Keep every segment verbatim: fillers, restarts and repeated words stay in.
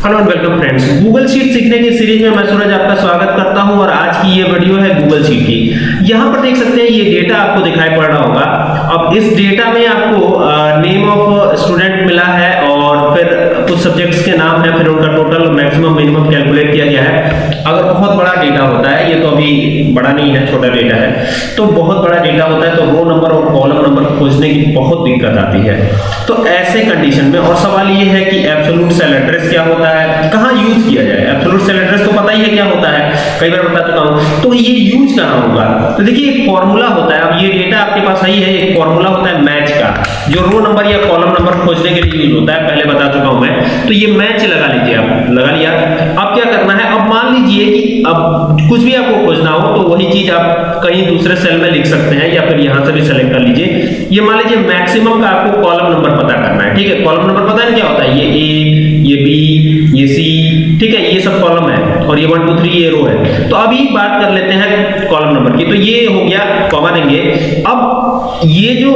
Hello and welcome friends, Google sheet सीखने की series में मैं सूरज आपका स्वागत करता हूं और आज की ये वीडियो है गूगल शीट की। यहां पर देख सकते हैं ये डेटा आपको दिखाई पड़ रहा होगा। अब इस डेटा में आपको नेम ऑफ स्टूडेंट मिला है और फिर कुछ सब्जेक्ट्स के नाम है, फिर उनका टोटल मैक्सिमम मिनिमम कैलकुलेट किया गया है। अगर बहुत बड़ा डेटा होता है, ये तो अभी बड़ा नहीं है, छोटा डेटा है, तो बहुत बड़ा डेटा होता है तो रो नंबर और कॉलम नंबर खोजने की बहुत दिक्कत आती है। तो ऐसे कंडीशन में, और सवाल ये है कि एब्सोल्यूट सेल एड्रेस क्या होता है, कहां यूज किया जाए। एब्सोल्यूट सेल एड्रेस तो पता ही है क्या होता है, कई बार बता चुका हूं, तो ये यूज कहां होगा। तो देखिए एक फार्मूला होता है। अब ये डेटा आपके पास सही है, एक फार्मूला होता है मैच का, जो रो नंबर या कॉलम नंबर खोजने के लिए यूज होता है, पहले बता चुका हूं मैं। तो ये मैच लगा लीजिए, आप लगा लिया। अब क्या करना है, अब मान लीजिए कि अब कुछ भी आपको खोजना हो तो वही चीज आप कहीं दूसरे सेल में लिख सकते हैं या फिर यहां से भी सेलेक्ट कर लीजिए। ये मान लीजिए मैक्सिमम का आपको कॉलम नंबर पता करना है, ठीक है। कॉलम नंबर पता है क्या होता है, ये ए, ये बी, ये सी, ठीक है, ये सब कॉलम है और ये वन टू थ्री ये रो है। तो अभी बात कर लेते हैं कॉलम नंबर की। तो ये हो गया, कॉमा देंगे। अब ये जो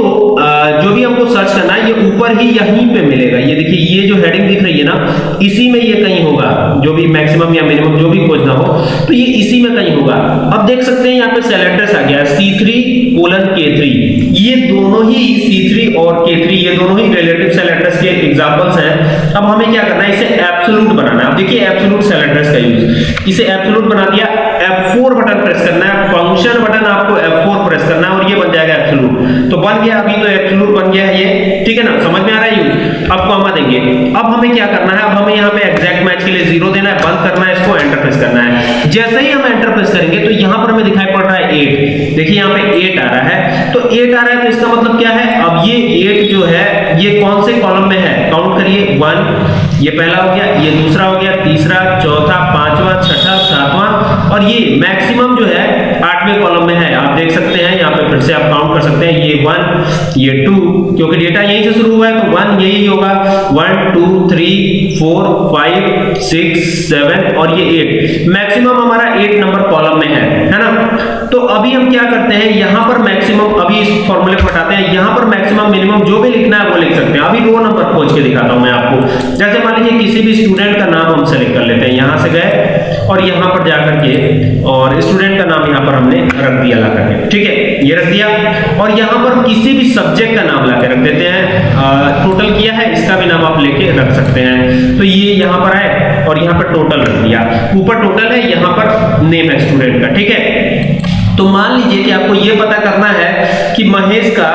जो भी हमको सर्च करना है, ये ऊपर ही यहीं पे मिलेगा। ये देखिए, ये जो हेडिंग दिख रही है ना, इसी में ये कहीं होगा। जो भी मैक्सिमम या मिनिमम जो भी खोजना हो तो ये इसी में कहीं होगा। अब देख सकते हैं यहाँ पे सेल एड्रेस आ गया C three colon K three. ये दोनों ही सी थ्री और के थ्री, ये दोनों ही रिलेटिव सेल एड्रेस के एग्जांपल्स हैं। अब हमें क्या करना है, इसे एब्सोल्यूट बनाना है। अब देखिए एब्सोल्यूट सेल एड्रेस का यूज, इसे एब्सोल्यूट बना दिया, एफ फोर बटन प्रेस करना है, फंक्शन बटन आपको एफ फोर प्रेस करना है और ये बन जाएगा एब्सोल्यूट। तो बन गया, अभी तो एब्सोल्यूट बन गया है ये, ठीक है ना, समझ में आ रहा है यूज। अब कॉमा देंगे। अब हमें क्या करना है, अब हमें यहाँ पे एग्जैक्ट मैच के लिए जीरो देना है, बंद करना है, इसको एंटर प्रेस करना है। जैसे ही हम एंटर प्रेस करेंगे तो यहाँ पर हमें दिखाई पड़ रहा है एट। देखिए यहाँ पे एट आ रहा है, तो एट आ रहा है तो इसका मतलब क्या है, अब ये एट जो है ये कौन से कॉलम में है, काउंट करिए। वन, ये पहला हो गया, ये दूसरा हो गया, तीसरा, चौथा, पांचवा, छठा, सातवां और ये मैक्सिमम जो है आठवें कॉलम में है। आप देख सकते हैं यहाँ पे, फिर से आप काउंट कर सकते हैं, ये वन, ये टू, क्योंकि डेटा यहीं से शुरू हुआ है तो वन यही होगा। One two three four five six seven और ये एट, मैक्सिमम हमारा एट नंबर कॉलम में है, है ना। तो अभी हम क्या करते हैं, यहाँ पर मैक्सिमम, अभी इस फॉर्मूले को हटाते हैं, यहाँ पर मैक्सिमम मिनिमम जो भी लिखना है वो लिख सकते हैं। अभी रो नंबर खोज के दिखाता हूं मैं आपको। जैसे मान लीजिए किसी भी स्टूडेंट का नाम हम सेलेक्ट कर लेते हैं, यहां से गए और यहां पर जाकर के और स्टूडेंट का नाम यहां पर हमने रख दिया ला करके, ठीक है, ये रख दिया। और यहां पर किसी भी सब्जेक्ट का नाम लाके रख देते हैं। टोटल किया है, इसका भी नाम आप लेके रख सकते हैं। तो ये यहां पर है और यहां पर टोटल रख दिया, ऊपर टोटल है, यहां पर नेम है स्टूडेंट का, ठीक है। तो मान लीजिए कि आपको ये पता करना है कि महेश का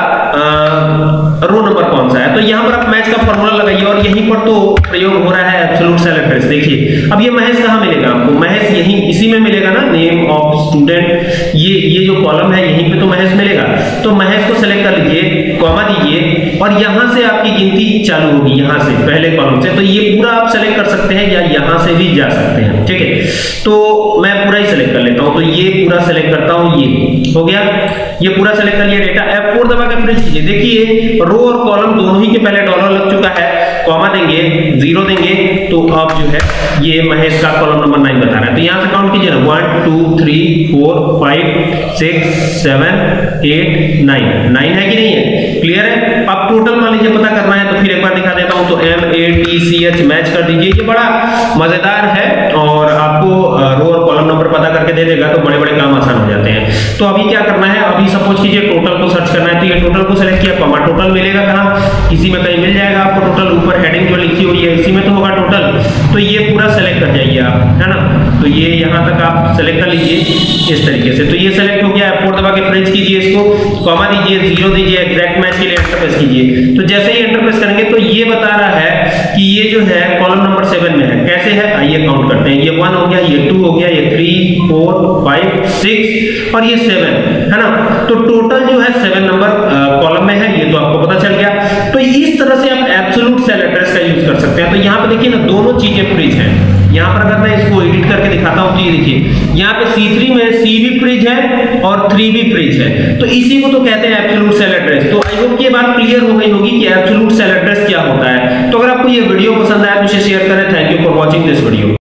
रो नंबर कौन सा है, तो यहां पर आप मैच का फॉर्मूला लगाइए और यहीं पर तो प्रयोग हो रहा है एब्सोल्यूट सेल एड्रेस। देखिए अब ये महेश कहां मिलेगा आपको, महेश यहीं इसी में मिलेगा ना, नेम ऑफ स्टूडेंट, ये ये जो कॉलम है यहीं पे तो महेश मिलेगा। तो महेश को सेलेक्ट कर लीजिए, कॉमा दीजिए और यहां से आपकी गिनती चालू होगी, यहां से पहले कॉलम से। तो ये पूरा आप सेलेक्ट कर सकते हैं या यहां से भी जा सकते हैं, ठीक है। तो मैं पूरा ही सेलेक्ट कर लेता हूं, तो ये पूरा सेलेक्ट करता हूं, ये हो गया, ये पूरा सेलेक्ट कर लिया डेटा। एफ फोर दबा के प्रेस कीजिए। देखिए रो और कॉलम दोनों ही के पहले डॉलर लग चुका है, कॉमा देंगे, जीरो देंगे, तो अब जो है ये महेश का कॉलम नंबर नाइन बता रहा है। तो यहां से काउंट कीजिए ना, one two three four five six seven eight nine, nine है कि नहीं है, क्लियर है। अब टोटल मान लीजिए पता करना है तो फिर एक बार दिखा देता हूं, तो M A T C H match कर दीजिए। ये बड़ा मजेदार है और आपको रो और कॉलम नंबर पता करके दे देगा, तो बड़े बड़े काम आसान हो जाते हैं। तो अभी क्या करना है, अभी सपोज कीजिए टोटल को सर्च करना है, तो ये टोटल को सेलेक्ट किया, कॉमा, टोटल मिलेगा कहां, इसी में कहीं मिल जाएगा आपको टोटल, ऊपर हेडिंग जो लिखी हुई है इसी में तो होगा टोटल। तो ये पूरा सेलेक्ट कर जाइए आप, है ना। तो ये यहां तक आप सेलेक्ट कर लीजिए इस तरीके से। तो ये सेलेक्ट हो गया, एफ फोर दबा के प्रेस कीजिए, इसको कॉमा दीजिए, जीरो दीजिए, एग्जैक्ट मैच के लिए एंटर प्रेस कीजिए। तो जैसे ही एंटर प्रेस करेंगे तो ये बता रहा है कि ये जो है कॉलम नंबर सेवन में है। कैसे है, आइए काउंट करते हैं। ये वन हो गया, ये टू हो गया, ये थ्री फोर फाइव सिक्स और ये सेवन, है ना। तो टोटल जो है सेवन नंबर कॉलम में है, ये तो आपको पता चल गया। तो इस तरह से आप एब्सोल्यूट सेल एड्रेस का यूज कर सकते हैं। तो यहाँ पे देखिए ना, दोनों चीजें फ्रीज हैं। यहाँ पर अगर मैं इसको एडिट करके दिखाता हूं तो ये देखिए, यहाँ पे सी थ्री में सी भी फ्रीज है और थ्री भी फ्रीज है। तो इसी को तो कहते हैं एब्सोल्यूट सेल एड्रेस। तो आई होप ये बात क्लियर हो गई होगी कि एब्सोल्यूट सेल एड्रेस क्या होता है। तो अगर आपको ये वीडियो पसंद आया तो इसे शेयर करें। Thank you for watching this video.